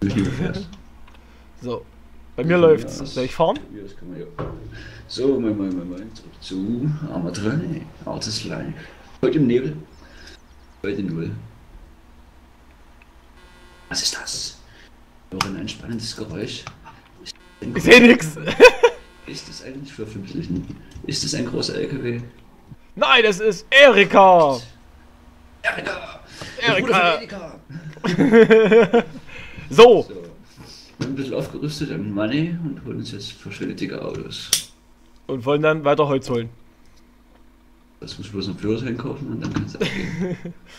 So, bei mir läuft's. Soll ich fahren? Ja, das kann man ja. So, mal. Zurück zu Arma 3. Artist Live. Heute im Nebel. Heute null. Was ist das? Noch ein entspannendes Geräusch. Ich seh nix. Ist das eigentlich verfünflichen? Ist das ein großer LKW? Nein, es ist Erika. Erika! Erika. So, So. wir haben ein bisschen aufgerüstet an Money und holen uns jetzt verschiedene dicke Autos. Und wollen dann weiter Holz holen. Das muss ich bloß noch Führerschein kaufen und dann kann es abgehen.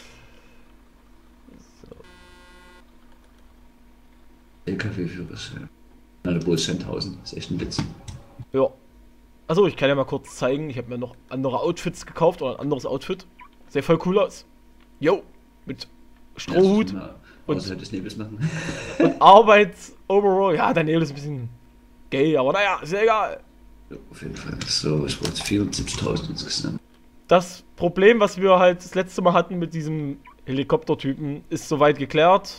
LKW-Führerschein. Alle Sandhausen, ist echt ein Witz. Ja. Achso, ich kann ja mal kurz zeigen. Ich habe mir noch andere Outfits gekauft oder ein anderes Outfit. Sieht voll cool aus. Jo, mit Strohhut Ja, und außerhalb des Nebels machen. und Arbeits-Overall. Ja, der Nebel ist ein bisschen gay, aber naja, ist ja egal. Ja, auf jeden Fall. So, es waren 74.000 insgesamt. Das Problem, was wir halt das letzte Mal hatten mit diesem Helikoptertypen, ist soweit geklärt.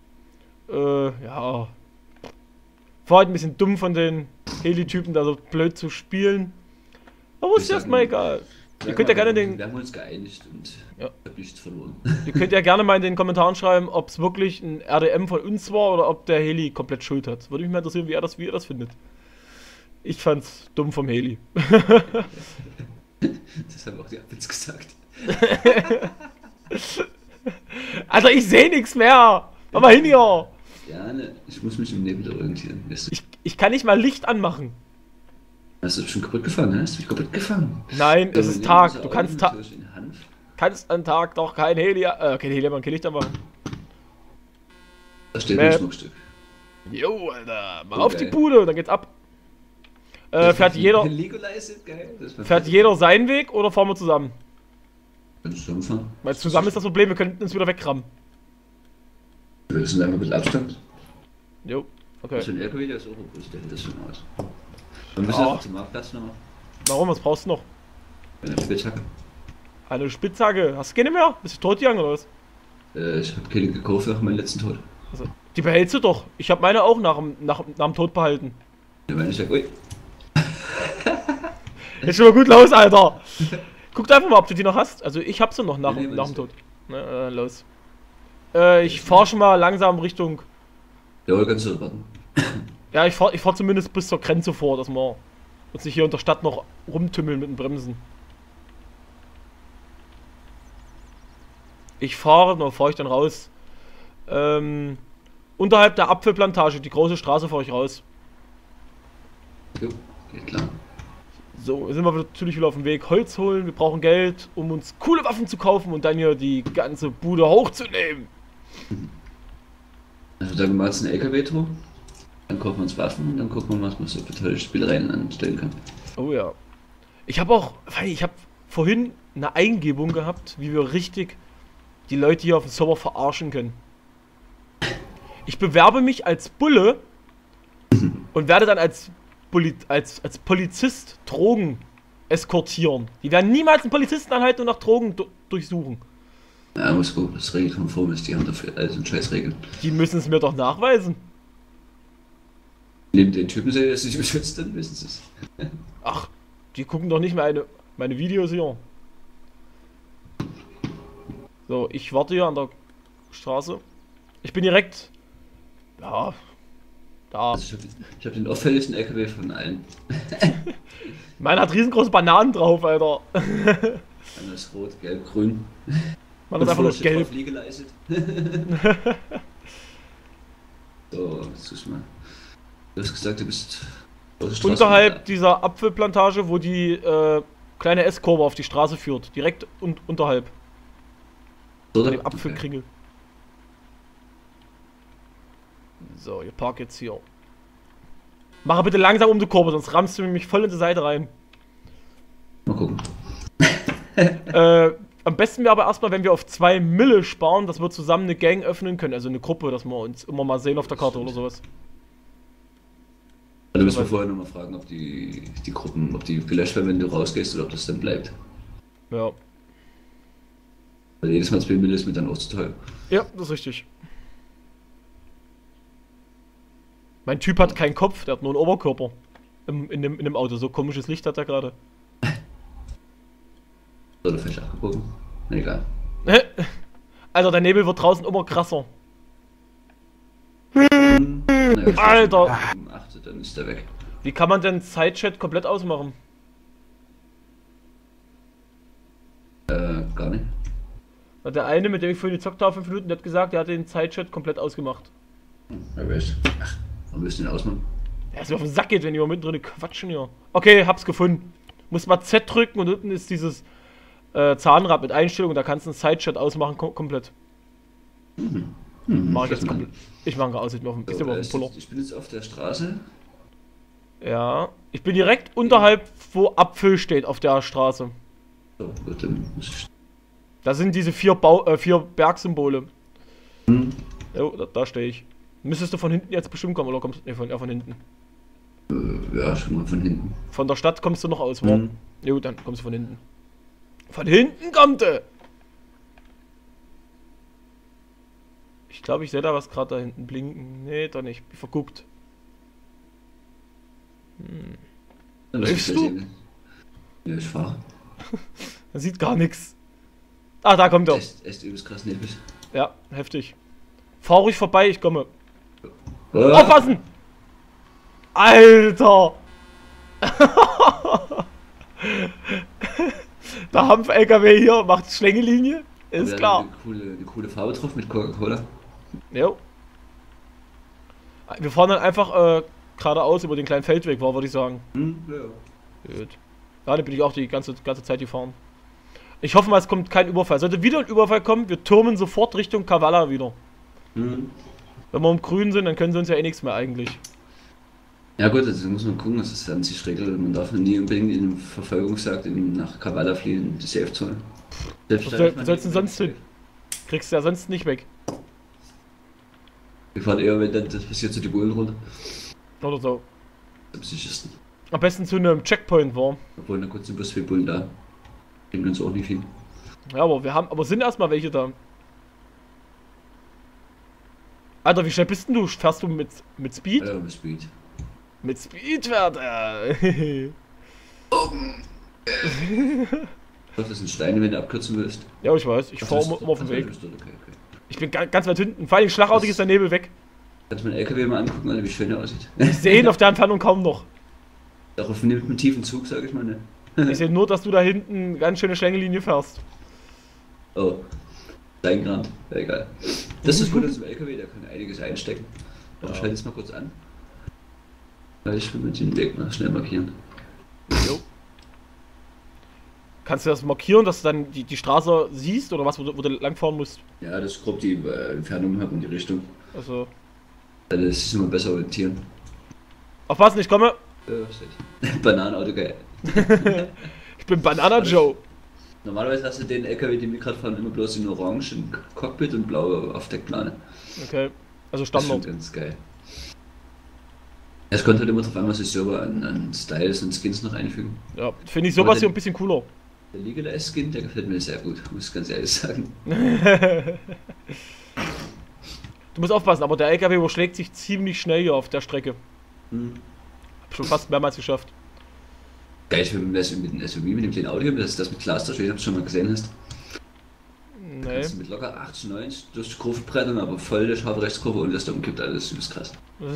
Ja. War halt ein bisschen dumm von den Heli-Typen, da so blöd zu spielen. Aber ist erstmal egal. Ihr könnt ja gerne den. Wir haben uns geeinigt und Ja. ich habe nichts verloren. Ihr könnt ja gerne mal in den Kommentaren schreiben, ob es wirklich ein RDM von uns war oder ob der Heli komplett Schuld hat. Würde mich mal interessieren, wie ihr das findet. Ich fand's dumm vom Heli. Das haben auch die Appels gesagt. Alter, ich seh nichts mehr! Mach mal hin hier! Ja, ne, ich muss mich im Nebel orientieren. Ich kann nicht mal Licht anmachen. Hast du schon kaputt gefahren, ne? Hast du mich kaputt gefaffen? Nein, es ist Tag. Du kannst Hanf. kannst an Tag doch kein Heli, kein Heli, man kein Licht anmachen. Da steht ein Schmuckstück. Jo, Alter, mal Oh, auf geil. die Bude und dann geht's ab. Fährt jeder Legolas ist geil. fährt jeder seinen Weg oder fahren wir zusammen? Kannst du zusammenfahren? Weil zusammen ist das Problem, wir könnten uns wieder wegrammen. Wir sind einfach ein bisschen Abstand. Jo, okay. Das ist ein LKW, der ist auch robust, der hält das schon aus. Wir müssen Ja. einfach zum Marktplatz nochmal. Warum, was brauchst du noch? Eine Spitzhacke. Eine Spitzhacke. Hast du keine mehr? Bist du totgegangen oder was? Ich habe keine gekauft nach meinem letzten Tod. Also, die behältst du doch. Ich habe meine auch nach dem Tod behalten. Da meine ich ja, ui. Jetzt schon mal gut los, Alter. Guck einfach mal, ob du die noch hast. Also ich hab sie noch nach Nee, dem Tod. Na, los. Ich fahr schon mal langsam Richtung. Ja, kannst du warten. Ja, ich fahr zumindest bis zur Grenze vor, dass wir uns nicht hier in der Stadt noch rumtümmeln mit den Bremsen. Ich fahre, dann fahre ich dann raus. Unterhalb der Apfelplantage, die große Straße, fahre ich raus. Jo, geht klar. So, sind wir natürlich wieder auf dem Weg. Holz holen, wir brauchen Geld, um uns coole Waffen zu kaufen und dann hier die ganze Bude hochzunehmen. Also sagen wir jetzt einen LKW-Tour. Dann kaufen wir uns Waffen und dann gucken wir mal, was man so für tolle Spielereien anstellen kann. Oh ja. Ich habe vorhin eine Eingebung gehabt, wie wir richtig die Leute hier auf dem Server verarschen können. Ich bewerbe mich als Bulle und werde dann als Polizist Drogen eskortieren. Die werden niemals einen Polizisten anhalten und nach Drogen durchsuchen. Ja, muss gut, das regelkonform ist, die haben dafür alles in Scheiß Regeln. Die müssen es mir doch nachweisen. Neben den Typen sehen, dass sie sich beschützt, dann wissen sie es. Ach, die gucken doch nicht meine Videos hier. So, ich warte hier an der Straße. Ich bin direkt. Ja. Da. Also ich hab den auffälligsten LKW von allen. Meiner hat riesengroße Bananen drauf, Alter. Einer ist rot, gelb, grün. Man ist einfach nur gelb. Fliege leistet. So, jetzt such mal. Du hast gesagt, du bist auf der Straße. Unterhalb dieser Apfelplantage, wo die kleine S-Kurve auf die Straße führt. Direkt unterhalb. Oder? Dem Apfelkringel. So, ich park jetzt hier. Mache bitte langsam um die Kurve, sonst rammst du mich voll in die Seite rein. Mal gucken. Am besten wäre aber erstmal, wenn wir auf 2 Mille sparen, dass wir zusammen eine Gang öffnen können, also eine Gruppe, dass wir uns immer mal sehen auf der Karte oder sowas. Also müssen wir vorher nochmal fragen, ob die Gruppen, ob die gelöscht werden, wenn du rausgehst oder ob das dann bleibt. Ja. Weil jedes Mal 2 Mille ist mir dann auch zu teuer. Ja, das ist richtig. Mein Typ hat keinen Kopf, der hat nur einen Oberkörper. In dem Auto. So komisches Licht hat er gerade. Oder falsch abgebogen. Egal. Alter, der Nebel wird draußen immer krasser. Naja, Alter! Achte, dann ist der weg. Wie kann man denn Sidechat komplett ausmachen? Gar nicht. Der eine, mit dem ich vorhin gezockt habe, 5 Minuten, der hat gesagt, der hat den Sidechat komplett ausgemacht. Wer weiß. Ach, warum willst du den ausmachen? Ja, es mir auf den Sack geht, wenn die mal mittendrin quatschen hier. Okay, hab's gefunden. Muss mal Z drücken und unten ist dieses Zahnrad mit Einstellungen, da kannst du einen Sidechat ausmachen komplett. Mach ich jetzt komplett. Ich mache aus, ich bin auf dem Puller. Ich bin jetzt auf der Straße. Ja, ich bin direkt unterhalb, wo Apfel steht, auf der Straße. So, gut, dann muss ich. Da sind diese 4 Bergsymbole. Jo, da stehe ich. Müsstest du von hinten jetzt bestimmt kommen, oder kommst du von hinten? Ja, schon mal von hinten. Von der Stadt kommst du noch aus, wa? Jo, dann kommst du von hinten. Von hinten kommt er! Ich glaube, ich sehe da was gerade da hinten blinken. Nee, doch nicht. Bin verguckt. Läufst du? Ja, ich fahre. Man sieht gar nichts. Ah, da kommt er. Echt übelst krass neblig. Ja, heftig. Fahr ruhig vorbei, ich komme. Oh. Aufpassen! Alter! Der Hanf-LKW hier macht Schlängelinie. Ist klar. Eine coole Farbe drauf mit Coca-Cola. Jo. Wir fahren dann einfach geradeaus über den kleinen Feldweg, würde ich sagen. Ja. Gut. Ja, da bin ich auch die ganze Zeit gefahren. Ich hoffe mal, es kommt kein Überfall. Sollte wieder ein Überfall kommen, wir türmen sofort Richtung Kavala wieder. Wenn wir im Grün sind, dann können sie uns ja eh nichts mehr eigentlich. Ja gut, also muss man gucken, dass das dann sich regelt. Man darf nie unbedingt in einem Verfolgungsjagd nach Kavala fliehen, die Safe-Zone. Wo sollst du denn sonst hin? Kriegst du ja sonst nicht weg. Wir fahren eher, wenn dann das passiert, zu die Bullen runter. Oder so. Am sichersten. Am besten zu einem Checkpoint war. Obwohl, na gut, sind bloß 4 Bullen da. Bringt uns auch nicht viel. Ja, aber sind erstmal welche da. Alter, wie schnell bist denn du? Fährst du mit Speed? Ja, mit Speed. Mit Speed fährt er. Das sind Steine, wenn du abkürzen willst. Ja, ich weiß. Ich fahre immer auf dem Weg. Okay. Ich bin ganz weit hinten. Vor allem schlagartig ist der Nebel weg. Kannst du meinen LKW mal angucken, Alter, wie schön der aussieht. Ich sehe ihn auf der Entfernung kaum noch. Darauf nimmt einen tiefen Zug, sag ich mal, ne? Ich sehe nur, dass du da hinten ganz schöne Schlängelinie fährst. Oh. Dein Grand. Ja, egal. Das ist gut, dass im LKW, der kann einiges einstecken. Aber ich halte es mal kurz an. Weil ich will mit den Weg mal schnell markieren. Jo. Kannst du das markieren, dass du dann die Straße siehst oder was, wo du langfahren musst? Ja, das ist grob die Entfernung habe und die Richtung. Also. Das ist immer besser orientieren. Aufpassen, ich komme. Bananenauto, geil. Ich bin Banana Joe. Normalerweise hast du den LKW, den wir gerade fahren, immer bloß in orangen Cockpit und blaue Aufdeckplane. Okay, also Das Standard. ist ganz geil. Es kommt halt immer drauf an, was ich selber an Styles und Skins noch einfügen. Ja, finde ich sowas hier ein bisschen cooler. Der Legal-Skin, der gefällt mir sehr gut, muss ich ganz ehrlich sagen. Du musst aufpassen, aber der LKW überschlägt sich ziemlich schnell hier auf der Strecke. Hab schon fast mehrmals geschafft. Geil, ich finde das mit dem SUV, mit dem kleinen Audio, das mit Glas da steht, ob du schon mal gesehen hast. Nee. Kannst du mit locker 80, 90 durch die Kurve brettern, aber voll der scharfe Rechtskurve und das da umkippt alles, das ist krass.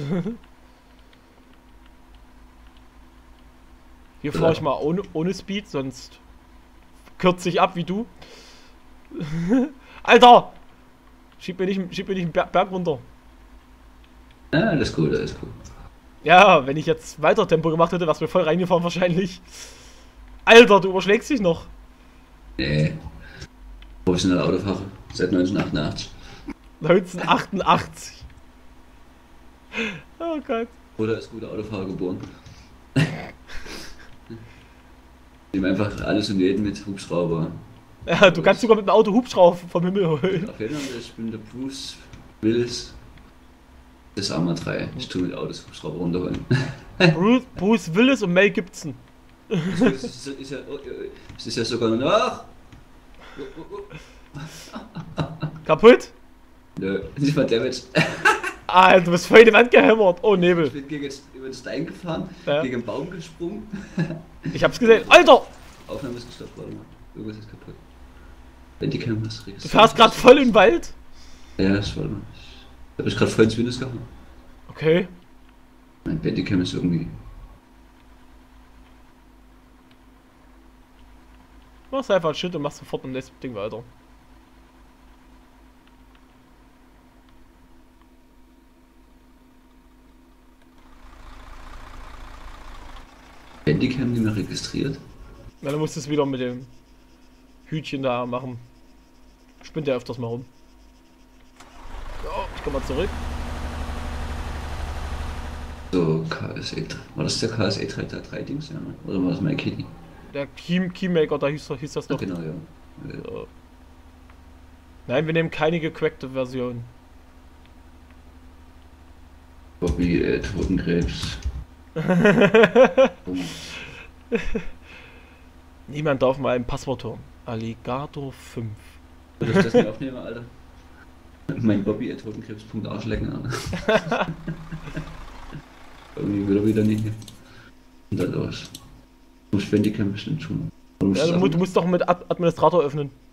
Hier fahre ich mal ohne Speed, sonst kürze ich ab wie du. Alter! Schieb mir nicht einen Berg runter. Ja, alles gut, alles gut. Ja, wenn ich jetzt weiter Tempo gemacht hätte, wärst du mir voll reingefahren wahrscheinlich. Alter, du überschlägst dich noch. Nee. Professioneller Autofahrer, seit 1988. 1988. Oh Gott. Oder als guter Autofahrer geboren. Nehmen einfach alles und jeden mit Hubschrauber. Ja, du kannst sogar mit dem Auto Hubschrauber vom Himmel holen. Auf jeden Fall, ich bin der Bruce Willis des Arma 3. Ich tue mit Autos Hubschrauber runterholen. Bruce Willis und Mel Gibson. Es ist ja sogar noch. Kaputt? Nö, nicht mal Damage. Ah, du bist voll in die Wand gehämmert. Oh, Nebel. Ich bin über den Stein gefahren, Ja. gegen einen Baum gesprungen. Ich hab's gesehen. Alter! Aufnahme ist gestoppt, warte mal. Irgendwas ist kaputt. Wenn die Kamera was registriert. Du fährst gerade voll im Wald. Ja, das war mal. Da hab ich gerade voll ins Windows gehauen. Okay. Mein Bandicam ist irgendwie. Machst einfach Shit und machst sofort im nächsten Ding weiter. Bandicam nicht mehr registriert. Na, du musst es wieder mit dem Hütchen da machen. Spinnt ja öfters mal rum. So, ich komm mal zurück. So, KSE. War das der KSE 3 Dings? Ja, ne? Oder war das mein Kitty? Der Keymaker, da hieß das Ja, doch. genau, ja. So. Nein, wir nehmen keine gecrackte Version. Bobby, Totenkrebs. Niemand darf mal ein Passwort hören. Alligator 5. Würde ich das nicht aufnehmen, Alter? Mein Bobby, Totenkrebs.arschlecken, Alter. Irgendwie will er wieder nicht. Und dann los. Muss Bandicam bestimmt schon. Ja, du musst doch mit Administrator öffnen.